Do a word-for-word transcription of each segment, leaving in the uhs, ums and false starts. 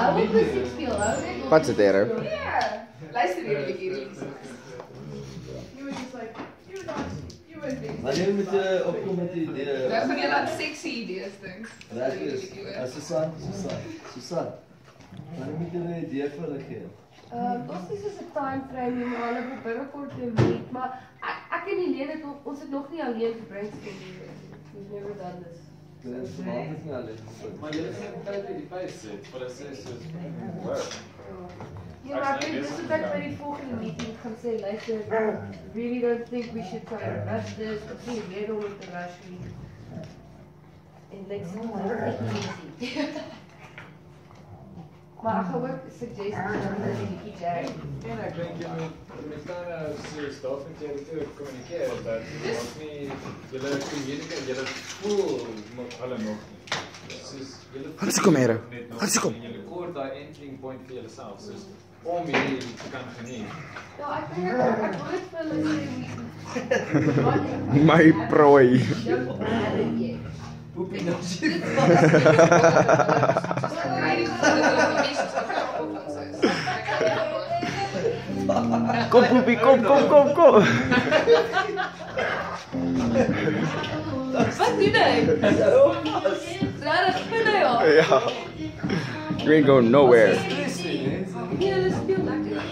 hij wil muziek spelen. Wat zit er? Ja. Luister weer een keer. You were just like, you're not, you were big. Wanneer moet je opkomen met die ideeën? We gaan heel sexy ideeën doen. Dat is, Susan, Susan, Susan. Wanneer moet je een idee voor hulle gee? Ons is dus 'n time frame maar hulle wil binnekort meet, maar ek ek en Helene het ons het nog nie alleen gebrainstorm nie. We've never done this. Dit is maar nie alleen. Maar jy het net tyd by die base sit vir 'n sessie work. Ja, maar ek dink dis wat ek by die volgende meeting gaan sê, luister, really don't think we should try to rush this, but we need om te rush nie. En let's make it easy. Maar ek gaan ook suggest dat jy die liedjie jag. En ek dink jy moet met tande so staf met jou te kommunikeer dat jy nog nie julle communicate, julle voel nog hulle nog nie. Soos julle Wat is kom hier? Wat is kom? Julle kort daai entering point vir julleself soos om hierdie te kan geniet. Ja, ek dink ek ek wil dit vir hulle sê. My prooi. Poepie nou shit. Kom poepie, kom, kom, kom, kom. Wat doen hy? Rarig vind hy al. Ja. You ain't going nowhere. Ja, hulle speel lekker.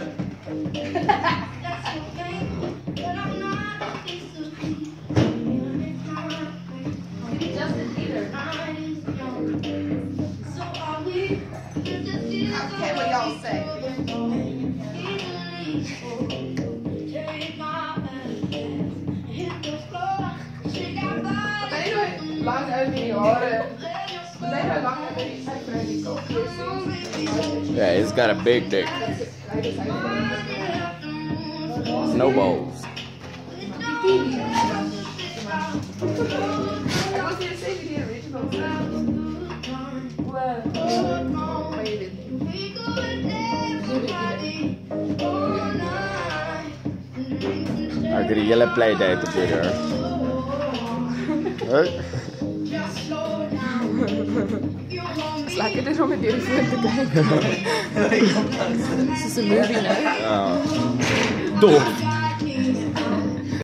Okay, what y'all say? Lang over die haren. Bijna lang over die uitbreiding. Yeah, he's got a big dick. No balls. I was here saying the original sound. Well, wait. I got a yellow play date to be there. Hey. It's lekker dus om met jullie voor te kijken. This is a movie now. Ja. Doof.